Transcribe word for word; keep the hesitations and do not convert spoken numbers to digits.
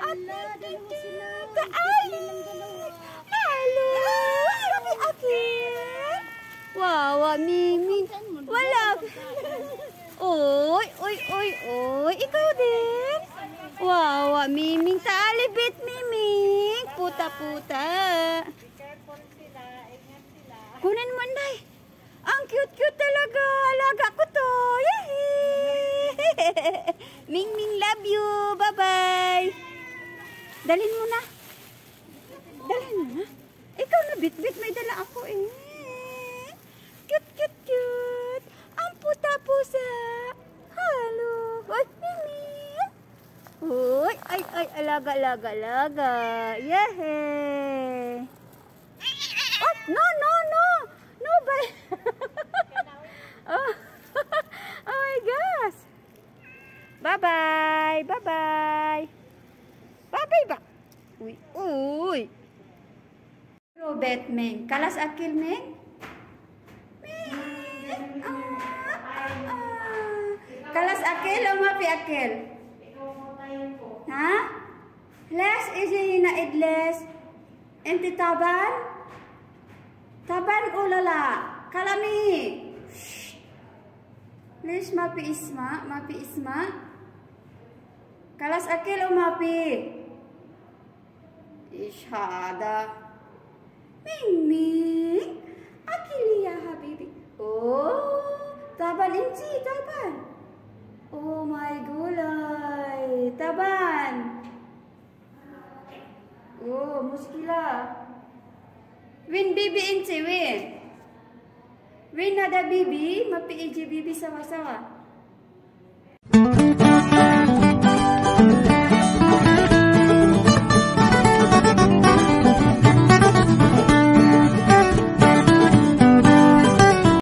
Ala, dalawa sila. Kaali. Halo. Kami akin. Wawa, Miming. Wala. Oy, oy, oy, oy. Ikaw din. Wawa, Miming. Taalibit, Miming. Puta-puta. Kunin mo, Nay. Ang cute-cute talaga. Alaga ko to. Yehey. Ming Ming, love you. Bye-bye. Dalhin mo na. Dalhin mo na. Ikaw na bit-bit. May dala ako eh. Cute-cute-cute. Ang puta-pusa. Halo. Ay, Ming Ming. Uy. Ay, ay. Alaga, alaga, alaga. Yehey. Oh, no, no, no. No, bye. Oh. Oh my gosh. Bye-bye. Bye-bye. Bye-bye ba? Uy, uy. Robert, Meng. Kalas akil, Meng? Meng. Ah, ah, ah. Kalas akil o mapi akil? Ha? Les, isi na idles. Enti taban? Taban ulala. Kalami. Les, mapi isma. Mapi isma. Kalas akil o mapi? Ishada. Ming Ming. Akil ya habibi. Oh. Taban inci. Taban. Oh my gulay. Taban. Oh. Muskila. Win bibi inci. Win. Win ada bibi. Mapi iji bibi sama-sama.